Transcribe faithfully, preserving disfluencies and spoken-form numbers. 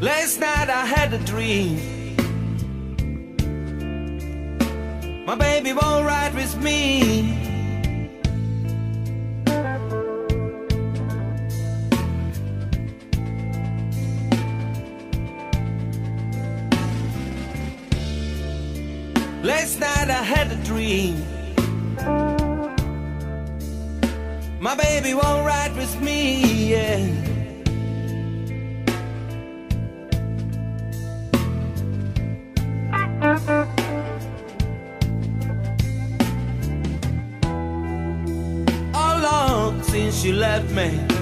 Last night I had a dream. My baby won't ride with me. Last night I had a dream. My baby won't ride with me, yeah. All along since you left me,